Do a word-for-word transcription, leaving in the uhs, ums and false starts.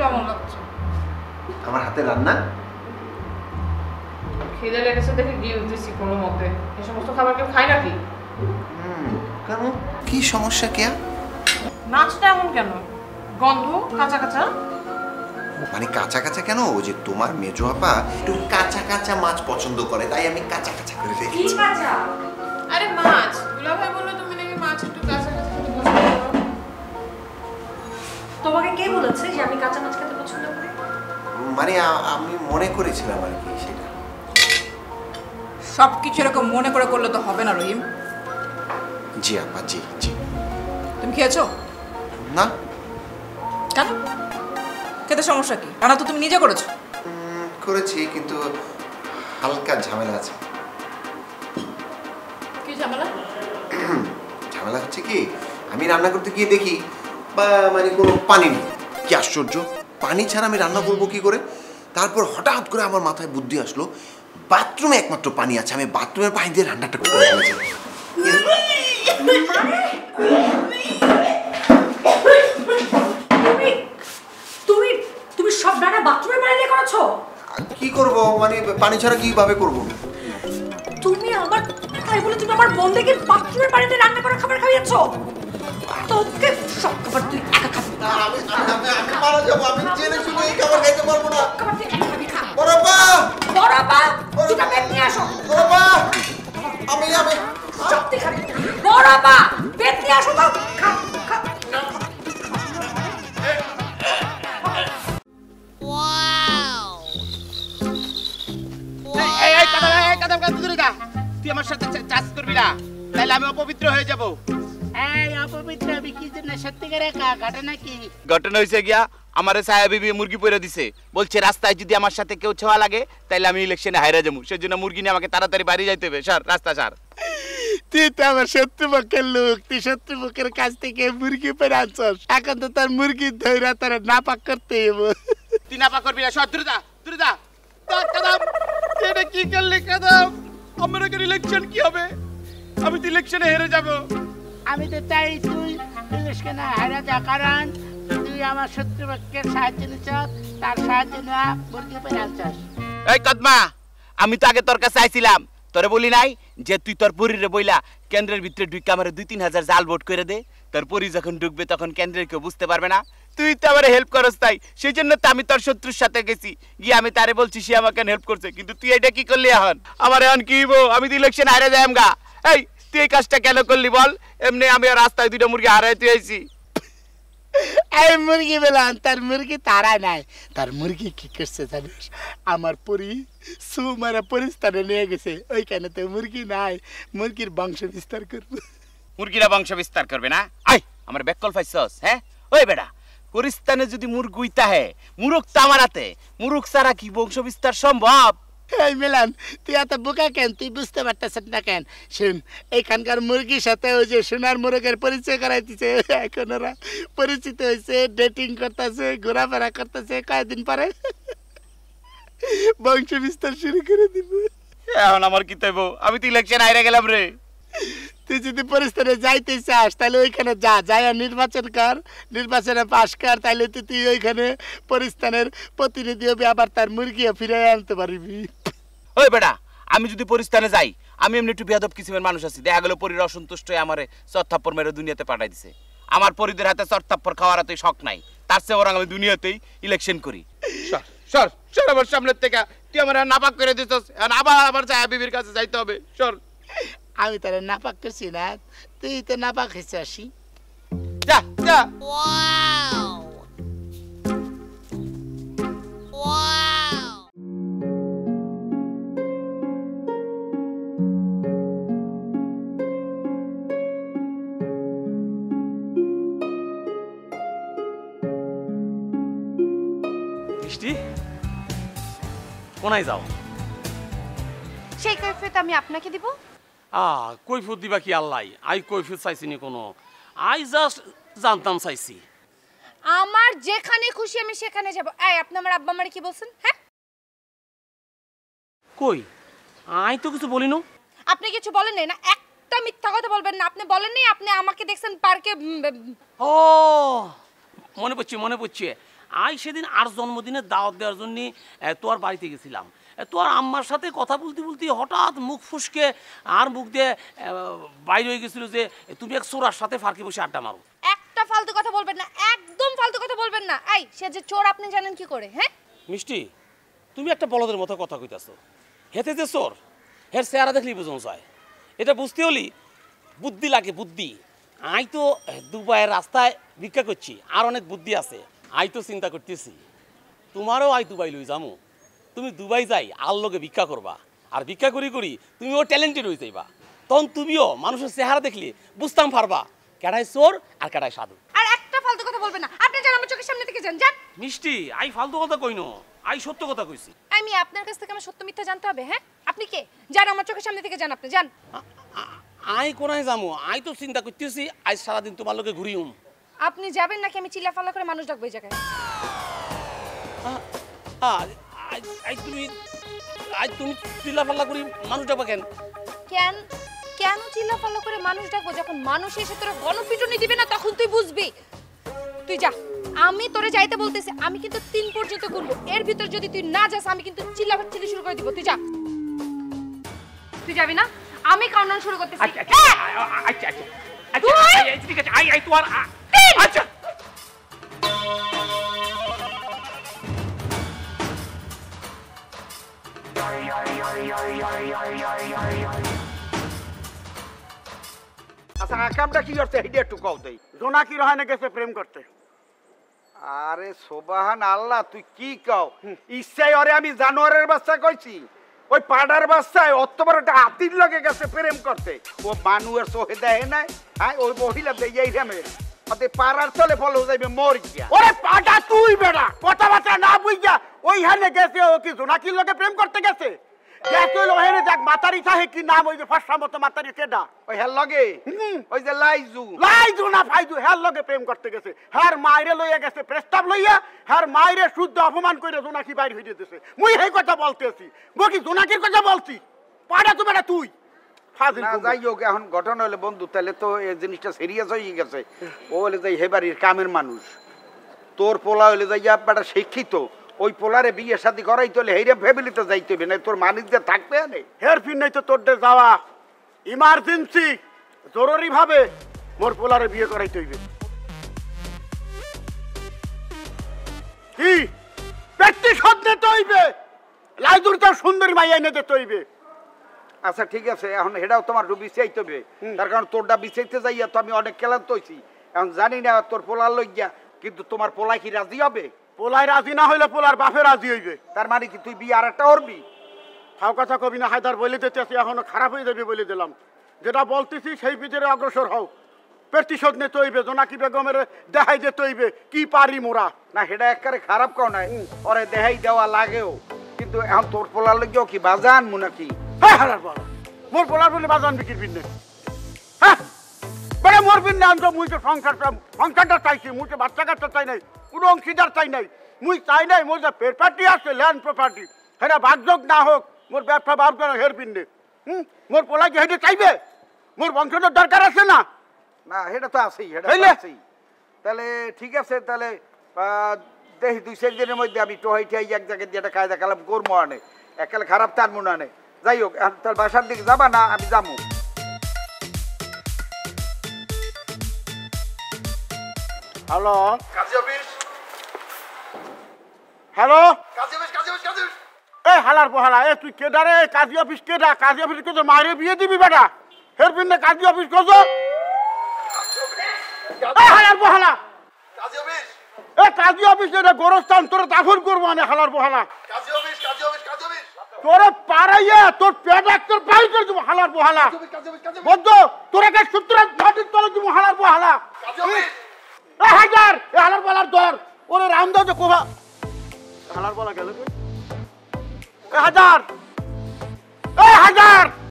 কেমন লাগছে? আমার হাতে রান্না খিদে লেগেছে দেখে গিয়ে উঠেছি কোনো মতে। এই সমস্ত খাবার কেউ খায় নাকি? কেন, কি সমস্যা? কে মাছটা এমন কেন? গন্ধ কাঁচা কাঁচা। মানে কাঁচা কাঁচা কেন? ওই যে তোমার মেজো আপা একটু কাঁচা কাঁচা মাছ পছন্দ করে, তাই আমি কাঁচা কাঁচা করে রেখেছি। কি কাঁচা? আরে মাছ। দুলাভাই বললো তুমি নাকি মাছ একটু কাঁচা কাঁচা খেতে পছন্দ করো। তোমাকে কে বলেছে যে আমি কাঁচা মাছ খেতে পছন্দ করি? মানে আমি মনে করেছিলাম আর কি সেটা। সবকিছু এরকম মনে করে করলে তো হবে না রহিম। জি আপা, জি জি। তুমি খেয়েছো? না। কেন? খেতে সমস্যা কি? রান্না তো তুমি নিজে করেছো। করেছি, কিন্তু হালকা ঝামেলা আছে। কি ঝামেলা? ঝামেলা হচ্ছে কি, আমি রান্না করতে গিয়ে দেখি বা মানে কোনো পানি নেই। কি আশ্চর্য, পানি ছাড়া আমি রান্না করবো কি করে? তারপর হঠাৎ করে আমার মাথায় বুদ্ধি আসলো, বাথরুমে একমাত্র পানি আছে, আমি বাথরুমের পানি দিয়ে রান্নাটা করে ফেলেছি। তুমি তুমি সব রান্না বাথরুমের পানি দিয়ে করেছো? কি করব, মানে পানি ছাড়া কিভাবে করব? তুমি আমার তাই বলে তুমি আমার বোনকে বাথরুমের পানিতে রান্না করা খাবার খাইয়েছো? তোকে সব খাবার তুই একা খাবি না। আমি আমি আমি মারা যাব, আমি জেনে শুনে এই খাবার খাইতে পারবো না। খাবার তুই একা খাবি, খা। বড়পা, বড়পা, দুটা বেড নিয়ে আসো। বড়পা, আমি আমি সব তুই খাবি। বড়পা, বেড নিয়ে আসো তো। খা খা। এই এই কাদা এই কাদা কাদা দূরে যা। তুই আমার সাথে চাষ করবি না, তাহলে আমি অপবিত্র হয়ে যাব। এই অপবিত্র আমি কি জন্য সত্যিকারে ঘটনা কি? ঘটনা হইছে গিয়া আমারে ছায়া বিবি মুরগি পয়রা দিছে, বলছে রাস্তায় যদি আমার সাথে কেউ ছোঁয়া লাগে তাহলে আমি ইলেকশনে হাইরা যাবো, সেজন্য মুরগি নিয়ে আমাকে তাড়াতাড়ি বাড়ি যাইতে হবে। স্যার রাস্তা স্যার। তুই তো আমার শত্রুপক্ষের লোক, তুই শত্রুপক্ষের কাছ থেকে মুরগি পয়রা আনছস, এখন তো তার মুরগি ধইরা তার নাপাক করতে হবে। তুই নাপাক করবি না, সর দূরে যা দূরে যা। কাদাম এটা কি করলি কাদাম? আমার এখন ইলেকশন কি হবে? আমি তো ইলেকশনে হেরে যাব। আমি তো চাই তুই ইলেকশনে হেরে যা, কারণ তুই আমার শত্রুপক্ষের সাহায্য নিচ্ছস, তার সাহায্য নেওয়া মুরগি পয়রা আনছস। এই কদমা, আমি তো আগে তোর কাছে আইছিলাম, তোরে বলি নাই যে তুই তোর পরিরে বইলা কেন্দ্রের ভিতরে ঢুকে আমার দুই তিন হাজার জাল ভোট করে দে, তোর পরি যখন ঢুকবে তখন কেন্দ্রের কেউ বুঝতে পারবে না। তুই তো আমার হেল্প করস, তাই সেই জন্য তো আমি তোর শত্রুর সাথে গেছি, গিয়ে আমি তারে বলছি, সে আমাকে হেল্প করছে, কিন্তু তুই এটা কি করলি? এখন আমার এখন কি হইব? আমি তো ইলেকশন হারে যাই আমগা। এই তুই এই কাজটা কেন করলি বল? এমনি আমি রাস্তায় দুইটা মুরগি হারাই তুই আইছি। এই মুরগি বেলান, তার মুরগি তারা নাই, তার মুরগি কি করছে জানিস? আমার পরি সু মারা পরিস্থানে নিয়ে গেছে, ওইখানে তো মুরগি নাই, মুরগির বংশ বিস্তার করবে। মুরগিরা বংশ বিস্তার করবে না? আই আমার বেকল ফাইছস? হ্যাঁ ওই বেটা, পরিস্থানে যদি মুরগ উইতা হে, মুরগ তো আমার হাতে, মুরগ ছাড়া কি বংশ বিস্তার সম্ভব? এই মিলান, তুই এত বোকা কেন? তুই বুঝতে পারতেছ না কেন? শুন, এইখানকার মুরগির সাথে ওই যে সোনার মুরগের পরিচয় করাইতেছে, এখন ওরা পরিচিত হয়েছে, ডেটিং করতেছে, ঘোরাফেরা করতেছে, কয়েকদিন পরে বংশ বিস্তার শুরু করে দিব। এখন আমার কি তাইব? আমি তো ইলেকশন হাইরা গেলাম রে। তুই যদি পরিস্থানে যাইতে চাস তাহলে ওইখানে যা, যাই নির্বাচন কর, নির্বাচনে পাশ কর, তাইলে তুই তুই ওইখানে পরিস্থানের প্রতিনিধি হবি, আবার তার মুরগিও ফিরে আনতে পারবি। ওই বেটা, আমি যদি পরিস্থানে যাই, আমি এমনি একটু বেয়াদব কিসিমের মানুষ আছি, দেখা গেল পরির অসন্তুষ্ট হয়ে আমারে চরথাপ্পর মেরে দুনিয়াতে পাঠাই দিছে। আমার পরিদের হাতে চরথাপ্পর খাওয়ার এতই শখ নাই, তার চেয়ে বরং আমি দুনিয়াতেই ইলেকশন করি। সর সর সর আমার সামনের থেকে, তুই আমার নাপাক করে দিছস, আবার আবার ছায়া বিবির কাছে যাইতে হবে। সর। আমি তারে নাপাক করছি না, তুই তো নাপাক হয়েছে। আসি যা যা। মিষ্টি কোনায় যাও? সেই কৈফিয়ত আমি আপনাকে দিব? আ কৈফিয়ত দিবা কি আল্লাহ? আই কৈফিয়ত চাইছি নি কোনো? আই জাস্ট জানতাম চাইছি। আমার যেখানে খুশি আমি সেখানে যাব। এই আপনি আমার আব্বা আমারে কি বলছেন? হ্যাঁ কই, আই তো কিছু বলিনো। আপনি কিছু বলেন নাই না? একটা মিথ্যা কথা বলবেন না। আপনি বলেন নাই আপনি আমাকে দেখছেন পার্কে? ও মনে পড়ছে মনে পড়ছে, আই সেদিন আর জন্মদিনের দাওয়াত দেওয়ার জন্য তোর বাড়িতে গেছিলাম। তোর আম্মার সাথে কথা বলতে বলতে হঠাৎ মুখ ফুসকে আর মুখ দিয়ে বাইরে হয়ে গেছিল যে তুমি এক চোরার সাথে ফাঁকি বসে আড্ডা মারো। একটা ফালতু কথা বলবেন না, একদম ফালতু কথা বলবেন না। এই সে যে চোর আপনি জানেন কি করে? হ্যাঁ মিষ্টি, তুমি একটা বলদের মতো কথা কইতাছো। হেতে যে চোর, হের চেহারা দেখলেই বুঝন যায়। এটা বুঝতে হলি বুদ্ধি লাগে, বুদ্ধি। আই তো দুবাইয়ের রাস্তায় ভিক্ষা করছি, আর অনেক বুদ্ধি আছে। আই তো চিন্তা করতেছি তোমারও আই দুবাই লই যামু। তুমি দুবাই যাই আর লগে ভিক্ষা করবা, আর ভিক্ষা করি করি তুমিও ট্যালেন্টেড হয়ে যাইবা। তখন তুমিও মানুষের চেহারা দেখলে বুঝতাম পারবা কেডাই চোর আর কেডাই সাধু। আর একটা ফালতু কথা বলবেন না, আপনি যান আমার চোখের সামনে থেকে যান। যান মিষ্টি, আই ফালতু কথা কইনো, আই সত্য কথা কইছি। আমি আপনার কাছ থেকে আমার সত্য মিথ্যা জানতে হবে? হ্যাঁ আপনি কে? যান আমার চোখের সামনে থেকে যান, আপনি যান। আই কোনায় যামু? আই তো চিন্তা করতেছি আজ সারাদিন তোমার লগে ঘুরিউম। আপনি যাবেন নাকি আমি চিল্লাফাল্লা করে মানুষ ডাকবো এই জায়গায়? আই তুমি আই তুমি চিল্লাফাল্লা করি মানুষ ডাকবা কেন? কেন কেন চিল্লাফাল্লা করে মানুষ ডাকবো? যখন মানুষ এসে তোরা গণপিটুনি দিবে না তখন তুই বুঝবি। তুই যা, আমি তোরে যাইতে বলতেছি। আমি কিন্তু তিন পর্যন্ত গুনবো, এর ভিতর যদি তুই না যাস আমি কিন্তু চিল্লাফাল্লি শুরু করে দিব। তুই যা। তুই যাবি না? আমি কাউন্টডাউন শুরু করতেছি। আচ্ছা আচ্ছা আচ্ছা আচ্ছা ঠিক আছে। আই আই তোমার আচ্ছা আচ্ছা কামটা কি করতে হেডে একটু কও দেই। জোনাকি রহানে গেছে প্রেম করতে। আরে সুবহান আল্লাহ, তুই কি কও? ইচ্ছাই ওরে আমি জানোয়ারের বাচ্চা কইছি? ওই পাড়ার বাচ্চায় অত বড় একটা হাতির লগে গেছে প্রেম করতে। ও মানুষের চোখে দেয় নাই? হ্যাঁ ওই মহিলা দেই রেমে ওতে পাড়ার চলে ফলো যাইবে মর গিয়া। ওরে পাটা তুই বেড়া কথাবার্তা না বুঝা ওইখানে গেছে। ও কি জোনাকির লগে প্রেম করতে গেছে? গেছে ওখানে দেখ মাতারি থাকে কি নাম, ওই যে ফর্সা মতো মাতারি কেডা ওই হের লগে, ওই যে লাইজু লাইজু না ফাইজু, হের লগে প্রেম করতে গেছে। হ্যার মাইরে লইয়া গেছে প্রস্তাব লইয়া, হ্যার মাইরে শুদ্ধ অপমান করে জোনাকি বাইর হইতে দিতেছে। মুই এই কথা বলতেছি, গো কি জোনাকির কথা বলছি? পাড়া তো বেটা তুই ফাজিল। না যাই হোক, এখন ঘটনা হলে বন্ধু তাহলে তো এই জিনিসটা সিরিয়াস হয়ে গেছে। ও বলে যাই হে বাড়ির কামের মানুষ, তোর পোলা হলে যাইয়া বেটা শিক্ষিত, ওই পোলারে বিয়ে শাদী করাইতে হলে হেইরা ফ্যামিলিতে যাইতে হবে, না তোর মানিক যে থাকতে আনে হের ফির নাই তো তোর যাওয়া ইমার্জেন্সি জরুরি ভাবে মোর পোলারে বিয়ে করাইতে হইবে। কি প্রতিশোধ নিতে হইবে, লাইদুর তার সুন্দরী মাইয়া এনে দিতে হইবে। আচ্ছা ঠিক আছে, এখন হেটাও তোমার বিচাইতে হবে, তার কারণ তোরটা বিচাইতে যাইয়া তো আমি অনেক ক্লান্ত হইছি। এখন জানি না তোর পোলার লইয়া, কিন্তু তোমার পোলা কি রাজি হবে? পোলাই রাজি না হইলে পোলার বাপে রাজি হইবে। তার মানে কি তুই বিয়ে আর একটা করবি? খাও কথা কবি না, হায়দার বলে দিতেছি, এখনো খারাপ হয়ে যাবে বলে দিলাম। যেটা বলতেছি সেই ভিতরে অগ্রসর হও। প্রতিশোধ নিতে হইবে, জোনাকি বেগমের দেখাই দিতে হইবে কি পারি মোরা। না সেটা একবারে খারাপ কও নাই, ওরে দেখাই দেওয়া লাগেও, কিন্তু এখন তোর পোলার লগেও কি বাজান মু নাকি? হ্যাঁ হারার বলা মোর পোলার বলে বাজান বিক্রির বিন্নে। হ্যাঁ বড় মোর বিন্নে আনতো, মুই তো সংসারটা সংসারটা চাইছি, মুই তো বাচ্চা কাচ্চা চাই নাই, কোনো অংশীদার চাই নাই। মুই চাই নাই মোর যে প্রপার্টি আছে ল্যান্ড প্রপার্টি সেটা ভাগযোগ না হোক, মোর ব্যবসা ভাববে না হের বিন্নে। হুম মোর পোলা কি হেঁটে চাইবে? মোর বংশধর দরকার আছে না? না সেটা তো আছেই, সেটা আছেই। তাহলে ঠিক আছে, তাহলে দেখি দুই চার দিনের মধ্যে আমি টোহাই ঠাই এক জায়গায় দিয়ে একটা কায়দা কালাম করবো আনে, একালে খারাপ তার মনে আনে। যাই হোক তাহলে বাসার দিকে যাবা না? আমি যাবো। হ্যালো কাজী অফিস। হ্যালো কাজী অফিস, কাজী অফিস, কাজী অফিস। এ হালার পোহালা, এ তুই কেডা রে? কাজী অফিস কেডা? কাজী অফিস কে তোর মায়ের বিয়ে দিবি বেটা? হের পিন্নে কাজী অফিস কত? এ হালার পোহালা, কাজী অফিস। এ কাজী অফিস এটা গোরস্থান, তোরে দাফন করবো মানে হালার পোহালা। কাজী অফিস, কাজী অফিস, কাজী অফিস। তোরে পারাইয়া তোর পেট একটর বাইর করে দেবো হালার পোহালা। বদ্ধ তোরে কে সূত্র মাটির তলে দেবো হালার পোহালা। কাজী অফিস। এ হাজার এ হালার পোহালার দর ওরে রামদাও যে কোভা হালার পোহালা গেল। এ হাজার, এ হাজার।